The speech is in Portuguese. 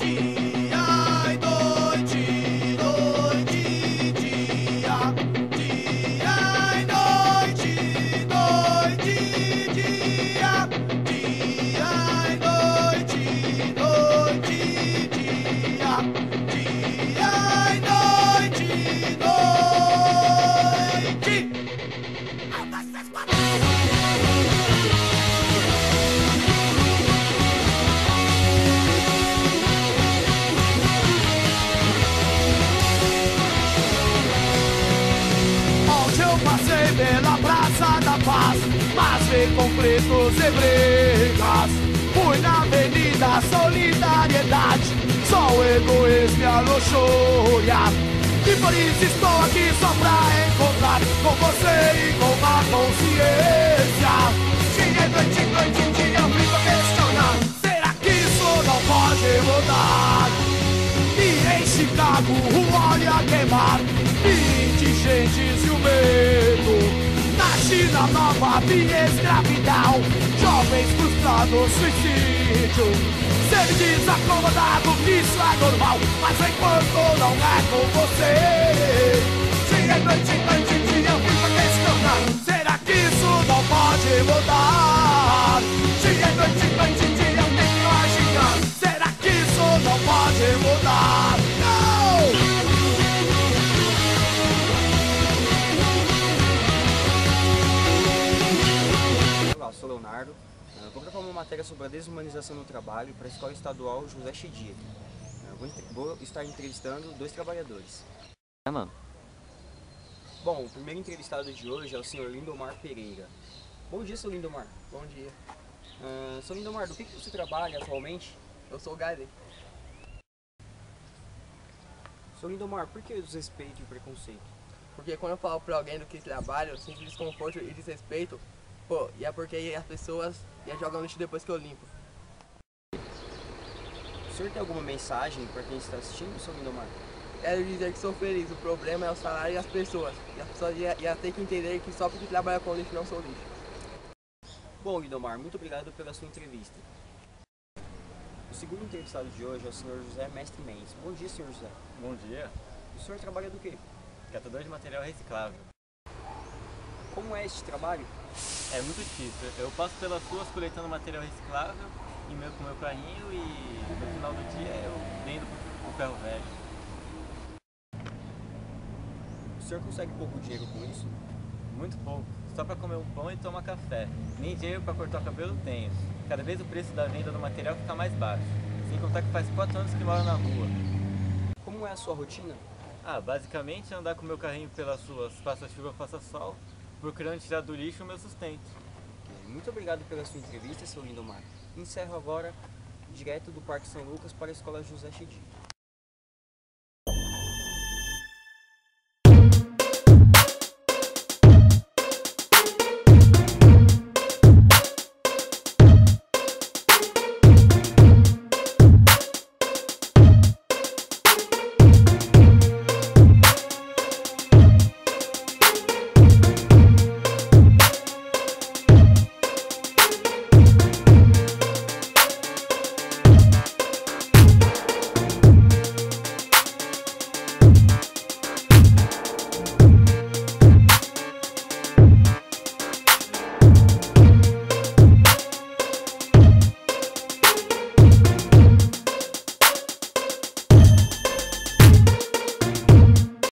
Dia e noite, noite e dia. Dia e noite, noite e dia. Dia e noite, noite e dia. Dia e noite, Onde eu passei pela Praça da Paz, mas vi conflitos e brigas. Fui na Avenida Solidariedade, só o egoísmo e a luxúria. E por isso estou aqui só pra encontrar com você e com a consciência. Dia e noite, noite e dia, eu fico a questionar: será que isso não pode mudar? E em Chicago o óleo a queimar, e indigentes e o medo. Na China nova havia escravidão, jovens frustrados, suicídio. Ser desacomodado, isso é normal, mas enquanto não é com você. Dia e noite, noite e dia, eu fico a questionar: será que isso não pode mudar? Dia e noite, noite e dia, eu tenho que imaginar: será que isso não pode mudar? Não! Olá, sou Leonardo. Vou gravar uma matéria sobre a desumanização no trabalho para a Escola Estadual José Chedid. Vou estar entrevistando 2 trabalhadores. Mano. Bom, o primeiro entrevistado de hoje é o senhor Lindomar Pereira. Bom dia, seu Lindomar. Bom dia, Seu Lindomar, do que você trabalha atualmente? eu sou o Gary. Seu Lindomar, por que o desrespeito e o preconceito? Porque quando eu falo pra alguém do que trabalho, eu sinto desconforto e desrespeito. Pô, e é porque as pessoas jogam lixo depois que eu limpo. O senhor tem alguma mensagem para quem está assistindo, seu Lindomar? Quero dizer que sou feliz, o problema é o salário e as pessoas. E as pessoas ia ter que entender que só porque trabalha com lixo não sou lixo. Bom, Lindomar, muito obrigado pela sua entrevista. O segundo entrevistado de hoje é o senhor José Mestre Mendes. Bom dia, senhor José. Bom dia. O senhor trabalha do quê? Catador de material reciclável. Como é este trabalho? É muito difícil. Eu passo pelas ruas coletando material reciclável com meu carrinho e no final do dia eu vendo pro ferro velho. O senhor consegue pouco dinheiro com isso? Muito pouco. Só para comer um pão e tomar café. Nem dinheiro para cortar o cabelo tenho. Cada vez o preço da venda do material fica mais baixo. Sem contar que faz 4 anos que moro na rua. Como é a sua rotina? Basicamente andar com meu carrinho pelas ruas, faça chuva, faça sol, procurando tirar do lixo o meu sustento. Muito obrigado pela sua entrevista, seu Lindomar. Encerro agora, direto do Parque São Lucas para a Escola José Chedid.